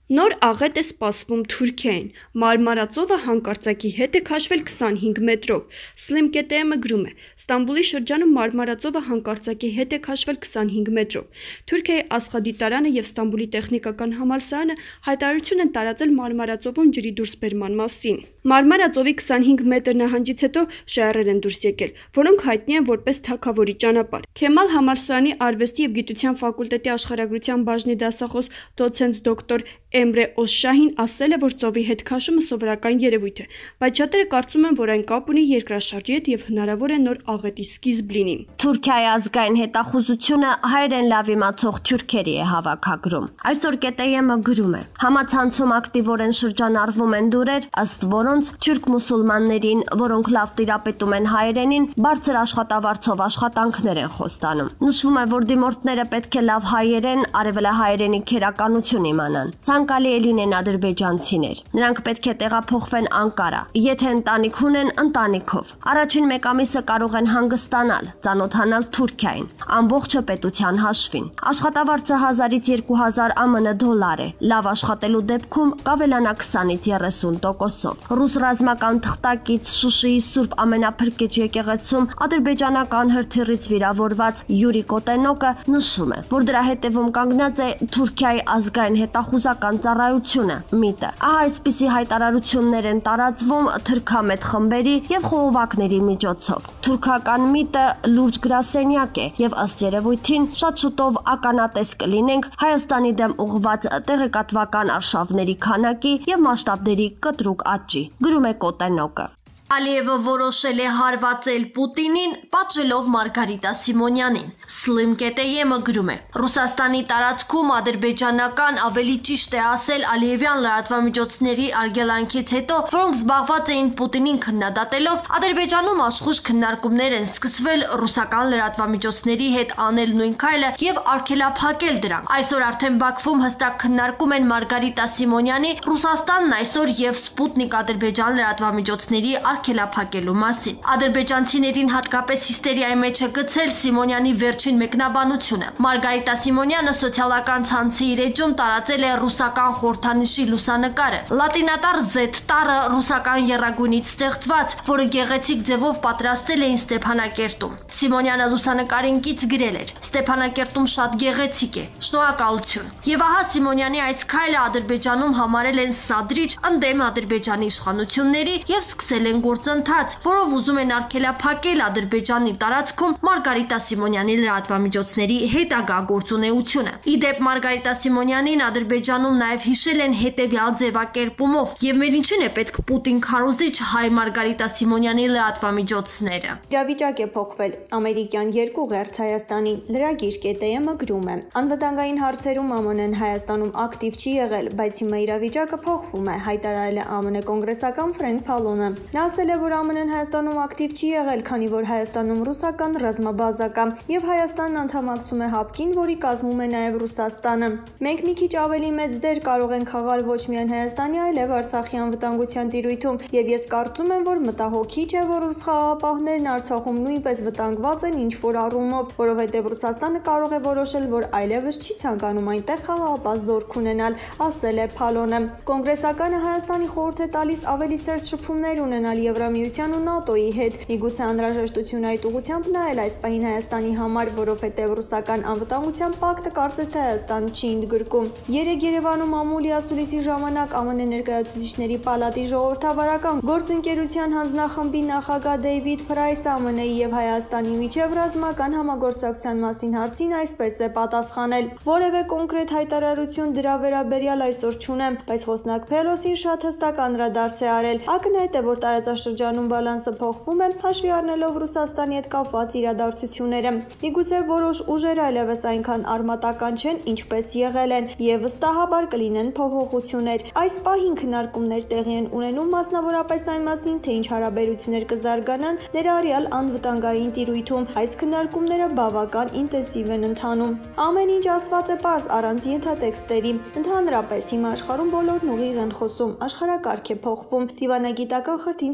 Նոր աղետ է սպասվում Թուրքիային։ Մարմարածովը հանկարծակի հետ է քաշվել 25 մետրով։ Slim KTM-ը գրում է. Ստամբուլի շրջանում Մարմարածովը հանկարծակի հետ է քաշվել 25 մետրով։ Թուրքիայի Ասխադիտարանը եւ Ստամբուլի տեխնիկական համալսարանը հայտարարություն են տարածել Մարմարածովում ջրի դուրսբերման մասին։ Մարմարածովի 25 մետր նահանջից հետո շայռեր են դուրս եկել, որոնք հայտնի են որպես թագավորի ճանապարհ։ Քեմալ համալսարանի արվեստի եւ գիտության ֆակուլտետի աշխարհագրության բաժնի դասախոս դոցենտ դոկտոր Էմրե Օսշահին ասել է, որ ծովի հետ քաշումը սովորական երևույթ է, բայց շատերը կարծում են, որ այն կապ ունի երկրաշարժի հետ եւ հնարավոր է նոր աղետի սկիզբ լինի։ Թուրքիայի ազգային հետախուզությունը հայերեն լավ իմացող թուրքերի է հավաքագրում։ Այսօր KTM-ը գրում է. Համացանցում ակտիվորեն շրջանառվում են դուրեր, ըստ որոնց թուրք մուսուլմաններին, որոնք լավ տիրապետում են հայերենին, բարձր աշխատավարձով աշխատանքներ են խոստանում։ Նշվում է, որ դիմորդները պետք է լավ հայերեն, արևելահայերենի քերականություն իմանան։ Ցանկալի է լինեն ադրբեջանցիներ։ Նրանք պետք է տեղափոխվեն Անկարա։ Եթե ընտանիք ունեն, ընտանիքով։ Առաջին մեկ ամիսը կարող են հանգստանալ, ծանոթանալ Թուրքիային, ամբողջը պետության հաշվին։ Աշխատավարձը 1000-ից 2000 ԱՄՆ դոլար է։ Լավ աշխատելու դեպքում կավելանա 20-ից 30%-ով։ Ռուս ռազմական թղթակից Շուշիի Սուրբ Ամենափրկիչ եկեղեցում ադրբեջանական հրթիռից վիրավորված Յուրի Կոտենոկը նշում է, որ դրա հետևում կանգնած է Թուրքիայի ազգային հետախուզական ծառայությունը՝ ՄԻՏ-ը։ Ահա այսպիսի հայտարարություններ են տարածվում թրքամետ խմբերի եւ խողովակների միջոցով։ Թուրքական ՄԻՏ-ը լուրջ գրասենյակ է եւ ըստ երևույթին շատ շուտով ականատես կլինենք Հայաստանի դեմ ուղղված տեղեկատվական արշավների քանակի եւ մասշտաբների կտրուկ աճի, գրում է Կոտենոկը։ Ալիևը որոշել է հարվածել Պուտինին, պատժելով Մարգարիտա Սիմոնյանին։ Slim KTM-ը գրում է. Ռուսաստանի տարածքում ադրբեջանական, ավելի ճիշտ է ասել Ալիևյան լրատվամիջոցների արգելանքից հետո, որոնք զբաղված էին Պուտինին քննադատելով, Ադրբեջանում աշխույժ քննարկումներ են սկսվել ռուսական լրատվամիջոցների հետ անել նույն քայլը եւ արգելափակել դրանք։ Այսօր արդեն Բաքվում հստակ քննարկում են Մարգարիտա Սիմոնյանի, Ռուսաստանն այսօր եւ Սպուտնիկ Ադրբեջան լրատվամիջոցների արգելափակելու մասին։ Ադրբեջանցիներին հատկապես հիստերիայի մեջ է գցել Սիմոնյանի վերջին մեկնաբանությունը։ Մարգարիտա Սիմոնյանը սոցիալական ցանցի իր էջում տարածել է ռուսական խորհրդանիշի լուսանկարը։ Լատինատար Z տառը ռուսական եռագույնից ստեղծված, որը գեղեցիկ ձևով պատրաստել էին Ստեփանակերտում։ Սիմոնյանը լուսանկարին կից գրել էր. Ստեփանակերտում շատ գեղեցիկ է։ Շնորհակալություն։ Եվ ահա Սիմոնյանի այս քայլը Ադրբեջանում համարել են սադրիչ ընդդեմ Ադրբեջանի իշխանությունների եւ սկսել են գործընթաց, որով ուզում են արգելափակել Ադրբեջանի տարածքում Մարգարիտա Սիմոնյանի լրատվամիջոցների հետագա գործունեությունը։ Իդեպ Մարգարիտա Սիմոնյանին Ադրբեջանում նաև հիշել են հետևյալ ձևակերպումով, եւ մեր ինչին է պետք Պուտին քարոզիչ հայ Մարգարիտա Սիմոնյանի լրատվամիջոցները։ Իրավիճակ է փոխվել։ Ամերիկյան երկու ղերձ Հայաստանի լրագիր KTM-ը գրում է. Անվտանգային հարցերում ԱՄՆ-ն Հայաստանում ակտիվ չի եղել, բայց հիմա իրավիճակը փոխվում է, հայտարարել է ԱՄՆ կոնգրեսական Ֆրենկ Փալոնը։ Նա ասել է, որ ԱՄՆ-ն Հայաստանում ակտիվ չի եղել, քանի որ Հայաստանում ռուսական ռազմաբազա կա, եւ Հայաստանն անդամակցում է ՀԱՊԿ-ին, որի կազմում է նաեւ Ռուսաստանը։ Մենք մի քիչ ավելի մեծ դեր կարող ենք խաղալ ոչ միայն Հայաստանի, այլև Արցախի անվտանգության տիրույթում, եւ ես կարծում եմ, որ մտահոգիչ է, որ ռուս խաղաղապահներն Արցախում նույնպես վտանգված են ինչ-որ առումով, որովհետեւ Ռուսաստանը կարող է որոշել, որ այլևս չի ցանկանում այնտեղ խաղաղապահ զորք ունենալ, ասել է Փալոնը։ Կոնգրեսականը Հայաստանի խորհուրդ է տալիս ավելի սերտ շփումներ ունենալ Եվրամիության ու ՆԱՏՕ-ի հետ։ Միգուցե անհրաժեշտություն այդ ուղղությամբ նայել այս պահին Հայաստանի համար, որովհետև ռուսական անվտանգության պակտը կարծես թե Հայաստանը չի ընդգրկում։ Երեկ Երևանում ամուլի ասուլիսի ժամանակ ԱՄՆ ներկայացուցիչների պալատի ժողովրդավարական գործընկերության հանձնախմբի նախագահ Դեյվիդ Փրայսը ԱՄՆ-ի եւ Հայաստանի միջև ռազմական համագործակցության մասին հարցին այսպես է պատասխանել. որևէ կոնկրետ հայտարարություն դրա վերաբերյալ այսօր չունեմ, բայց խոսնակ Փելոսին շատ հստակ անդրադարձ է արել։ Ակնհայտ է, որ տարածաշրջանում բալանսը փոխվում է, հաշվի առնելով Ռուսաստանի հետ կապված իրադարձությունները։ Միգուցե որոշ ուժեր այլևս այնքան արմատական չեն, ինչպես եղել են, եւ վստահաբար կլինեն փոփոխություններ։ Այս պահին քննարկումներ տեղի են ունենում մասնավորապես այն մասին, թե ինչ հարաբերություններ կզարգանան ներառյալ անվտանգային տիրույթում։ Այս քննարկումները բավական ինտենսիվ են ընթանում։ Ամեն ինչ ասված է պարզ առանց ենթատեքստերի։ Ընդհանրապես հիմա աշխարհում բոլորն ուղիղ են խոսում, աշխարհակարգ է փոխվում, դիվանագիտական խրթին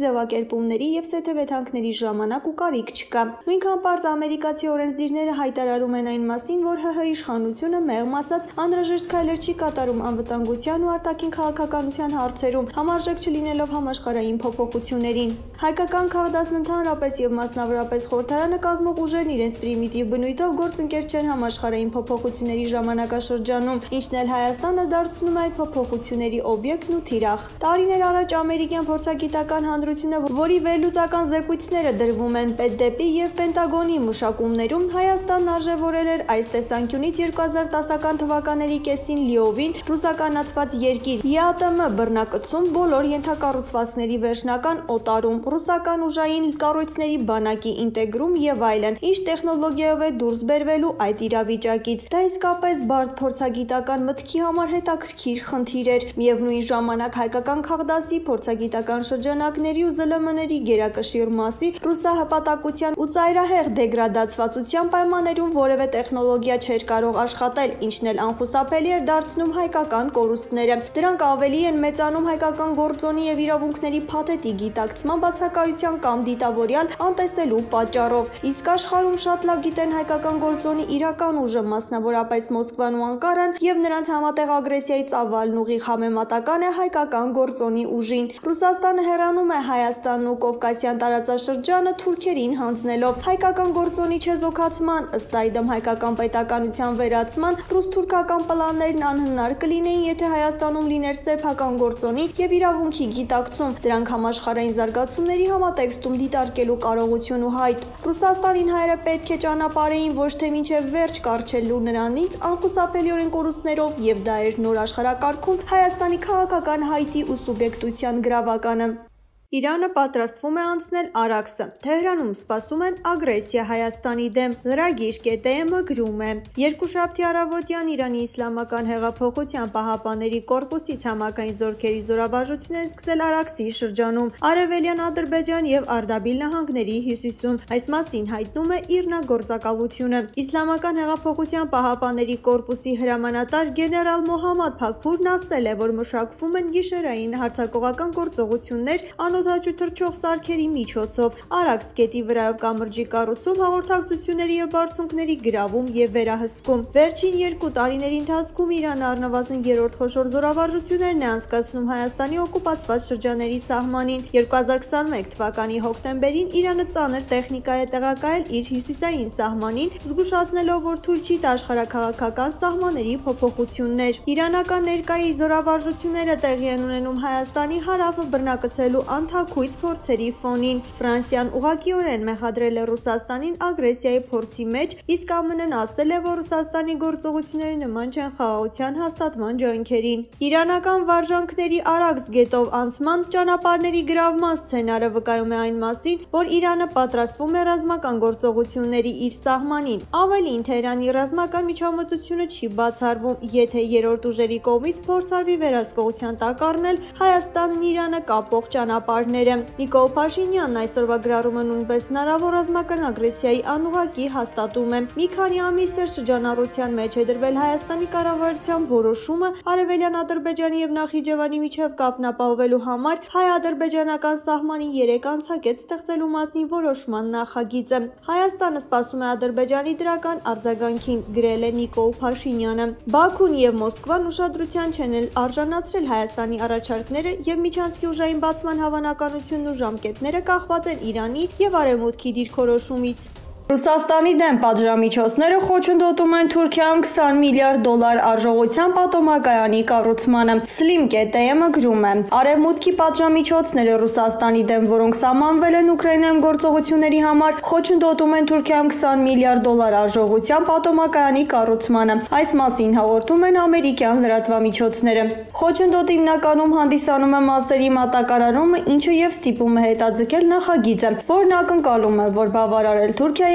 ձևակերպումների եւ սեթեվեթանքների ժամանակ ու կարիք չկա։ Նույնքան պարզ ամերիկացի օրենսդիրները հայտարարում են այն մասին, որ ՀՀ իշխանությունը մեղմ ասած անհրաժեշտ քայլեր չի կատարում անվտանգության ու արտաքին քաղաքականության հարցերում, համարժեք չլինելով համաշխարհային փոփոխություններին։ Հայկական քաղաքացիներն ընդհանրապես եւ մասնավորապես խորհրդարանը կազմող ուժերն իրենց պրիմիտիվ բնույթով գործընկեր չեն համաշխարհային փոփոխությունների ժամանակաշրջանում, ինչն էլ Հայաստանը դարձնում է այդ փոփոխությունների օբյեկտն ու թիրախ։ Տարիներ առաջ ամերիկյան փորձագիտական հանրությունը, որի վերլուծական զեկույցները դրվում են ՊԵՏԴՊ-ի եւ Պենտագոնի մշակումներում, Հայաստանն արժևորել էր այս տեսանկյունից 2010 թվականների կեսին լիովին ռուսականացված երկիր, ԵԱՏՄ բռնակցում, բոլոր ենթակառուցվածքների վերջնական օտարում, ռուսական ուժային կառույցների բանակի ինտեգրում եւ այլն, ինչ տեխնոլոգիայով է դուրս բերվելու այդ իրավիճակից։ Դա իսկապես բարդ փորձագիտական մտքի համար հետաքրքիր խնդիր էր։ Միևնույն ժամանակ հայկական քաղդասի փորձագիտական շրջանակների ու ԶԼՄ-ների գերակշիռ մասի ռուսահպատակության ու ծայրահեղ դեգրադացվածության պայմաններում որևէ տեխնոլոգիա չէր կարող աշխատել, ինչն էլ անխուսափելի էր դարձնում հայկական կորուստները։ Դրանք ավելի են մեծանում հայկական գործոնի եւ իրավունքների փաթեթի գիտակցման բացակայության կամ դիտավորյալ անտեսելու պատճառով։ Իսկ աշխարհում շատ լավ գիտեն հայկական գործոնի իրական ուժը, մասնավորապես Մոսկվան ու Անկարան, եւ նրանց համատեղ ագրեսիայի ծավալն ուղիղ համեմատական է հայկական գործոնի ուժին։ Ռուսաստանը հեռանում է Հայաստանն ու Կովկասյան տարածաշրջանը թուրքերին հանձնելով հայկական գործոնի չեզոքացման, ըստ այդմ հայկական պետականության վերացման ռուս-թուրքական պլաններն անհնար կլինեին, եթե Հայաստանում լիներ սեփական գործոնի եւ իրավունքի գիտակցում, դրանք համաշխարհային զարգացումների համատեքստում դիտարկելու կարողություն ու հայտ։ Ռուսաստանին հայերը պետք է ճանապարհեին ոչ թե մինչև վերջ կառչելու նրանից անխուսափելիորեն կորուստներով, եւ դա էր նոր աշխարհակարգում Հայաստանի քաղաքական հայտի ու սուբյեկտության գրավականը։ Իրանը պատրաստվում է անցնել Արաքսը։ Թեհրանում սպասում են ագրեսիա Հայաստանի դեմ։ Լրագիր.am գրում է. Երկուշաբթի առավոտյան Իրանի Իսլամական հեղափոխության պահապանների կորպուսի ցամաքային զորքերի զորավարժությունն են սկսել Արաքսի շրջանում, Արևելյան Ադրբեջան եւ Արդաբիլ նահանգների հյուսիսում։ Այս մասին հայտնում է ԻՌՆԱ գործակալությունը։ Իսլամական հեղափոխության պահապանների կորպուսի հրամանատար գեներալ Մոհամմադ Փաքփուրն ասել է, որ մշակվում են գիշերային հարձակողական գործողություններ հաջու թռչող սարքերի միջոցով, Արաքս գետի վրայով կամրջի կառուցում, հաղորդակցությունների եւ բարձունքների գրավում եւ վերահսկում։ Վերջին 2 տարիների ընթացքում Իրանը առնվազն 3-րդ խոշոր զորավարժություններն է անցկացնում Հայաստանի օկուպացված շրջանների սահմանին։ 2021 թվականի հոկտեմբերին Իրանը ծանր տեխնիկա է տեղակայել իր հյուսիսային սահմանին, զգուշացնելով, որ թույլ չի տա աշխարհաքաղաքական սահմանների փոփոխություններ։ Իրանական ներկայի զորավարժությունները տեղի են ունենում Հայաստանի հարավը բռնակցելու թաքույց փորձերի ֆոնին։ Ֆրանսիան ուղղակիորեն մեղադրել է Ռուսաստանին ագրեսիայի փորձի մեջ, իսկ ԱՄՆ-ն ասել է, որ Ռուսաստանի գործողությունները նման չեն խաղաղության հաստատման ջանքերին։ Իրանական վարժանքների Արաքս գետով անցման ճանապարհների գրավման սցենարը վկայում է այն մասին, որ Իրանը պատրաստվում է ռազմական գործողությունների իր սահմանին։ Ավելին, Թեհրանի ռազմական միջամտությունը չի բացառվում, եթե երրորդ ուժերի կողմից փորձարվի վերահսկողության տակ առնել Հայաստանն Իրանը կապող ճանապարհ Նիկոլ Փաշինյանն այսօրվա գրառումը նույնպես հնարավոր ռազմական ագրեսիայի անուղղակի հաստատում է։ Մի քանի ամիս էր շրջանառության մեջ է դրվել Հայաստանի կառավարության որոշումը Արևելյան Ադրբեջանի եւ Նախիջևանի միջև կապն ապահովելու համար հայ-ադրբեջանական սահմանին 3 անցակետ ստեղծելու մասին որոշման նախագիծը։ Հայաստանը սպասում է Ադրբեջանի դրական արձագանքին, գրել է Նիկոլ Փաշինյանը։ Բաքուն եւ Մոսկվան ուշադրության չեն արժանացրել Հայաստանի առաջարկները եւ միջանցքի ուժային բացման հավանականությունն ու ժամկետները կախված են Իրանի եւ Արևմուտքի դիրքորոշումից։ Ռուսաստանի դեմ պատժամիջոցները խոչընդոտում են Թուրքիայում $20 միլիարդ արժողությամբ ատոմակայանի կառուցմանը։ Slim.am գրում է. Արևմուտքի պատժամիջոցները Ռուսաստանի դեմ, որոնք սահմանվել են Ուկրաինայում գործողությունների համար, խոչընդոտում են Թուրքիայում $20 միլիարդ արժողությամբ ատոմակայանի կառուցմանը։ Այս մասին հաղորդում են ամերիկյան լրատվամիջոցները։ Խոչընդոտը հիմնականում հանդիսանում է մասերի մատակարարումը, ինչը եւ ստիպում է հետաձգել նախագիծը, որն ակնկալում է, որ բավարարել Թուրքիայի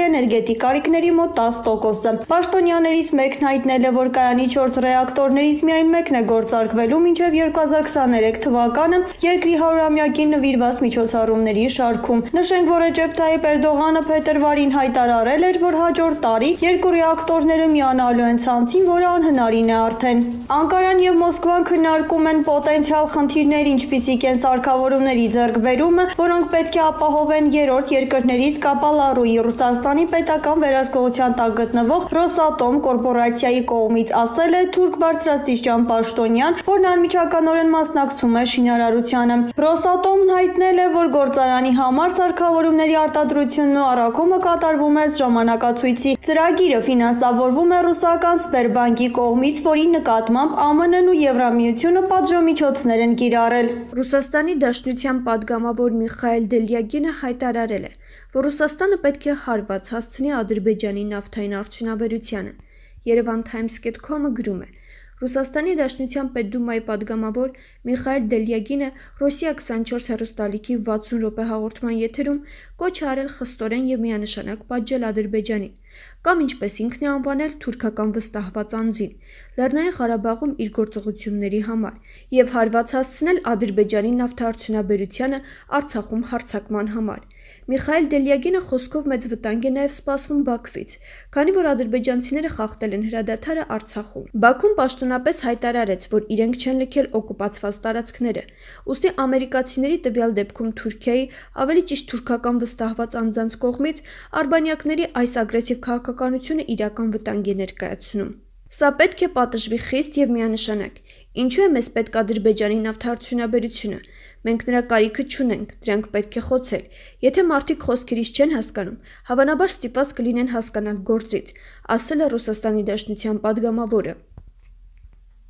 էներգետիկ կարիքների մոտ 10%-ը։ Պաշտոնյաներից մեկն հայտնել է, որ կայանի 4 ռեակտորներից միայն մեկն է գործարկվելու մինչև 2023 թվականը երկրի 100-ամյակին նվիրված միջոցառումների շարքում։ Նշենք, որ Ռեջեփ Թայիփ Էրդողանը փետրվարին հայտարարել էր, որ հաջորդ տարի 2 ռեակտորները միանալու են ցանցին, որը անհնարին է արդեն։ Անկարան եւ Մոսկվան քննարկում են պոտենցիալ խնդիրներ, ինչպիսիք են սարքավորումների ձեռքբերումը, որոնք պետք է ապահովեն երրորդ երկրներից Կապալառուի Ռուսաստանի պետական վերահսկողության տակ գտնվող Ռոսատոմ կորպորացիայի կողմից, ասել է թուրք բարձրաստիճան պաշտոնյան, որն անմիջականորեն մասնակցում է շինարարությանը։ Ռոսատոմն հայտնել է, որ գործարանի համար սարքավորումների արտադրությունն ու առաքումը կատարվում է ժամանակացույցի։ Ծրագիրը ֆինանսավորվում է ռուսական Սբերբանկի կողմից, որի նկատմամբ ԱՄՆ-ն ու Եվրամիությունը պատժամիջոցներ են կիրառել։ Ռուսաստանի Դաշնության պատգամավոր Միխայել Դելյագինը հայտարարել է, որ Ռուսաստանը պետք է հարված հասցնի Ադրբեջանի նավթային արդյունաբերությանը։ Yerevan Times.com-ը գրում է. Ռուսաստանի Դաշնության Պետդումայի պատգամավոր Միխայել Դելյագինը Ռոսիա 24 հեռուստալիքի 60 րոպե հաղորդման եթերում կոչ է արել խստորեն եւ միանշանակ պատժել Ադրբեջանին, կամ ինչպես ինքն է անվանել թուրքական վստահված անձին, Լեռնային Ղարաբաղում իր գործողությունների համար եւ հարված հասցնել Ադրբեջանի նավթարդյունաբերությանը Արցախում հարձակման համար։ Միխայել Դելյագինը խոսքով մեծ վտանգ է նաև սպասվում Բաքվից, քանի որ ադրբեջանցիները խախտել են հրադադարը Արցախում։ Բաքուն պաշտոնապես հայտարարեց, որ իրենք չեն լքել օկուպացված տարածքները, ուստի ամերիկացիների տվյալ դեպքում Թուրքիայի, ավելի ճիշտ թուրքական վստահված անձանց կողմից արբանյակների այս ագրեսիվ քաղաքականությունը իրական վտանգ է ներկայացնում։ Սա պետք է պատժվի խիստ եւ միանշանակ։ Ինչու է մեզ պետք Ադրբեջանի նավթարդյունաբերությունը։ Մենք նրա կարիքը չունենք, դրանք պետք է խոցել։ Եթե մարդիկ խոսքերից չեն հասկանում, հավանաբար ստիպված կլինեն հասկանալ գործից, ասել է Ռուսաստանի Դաշնության պատգամավորը։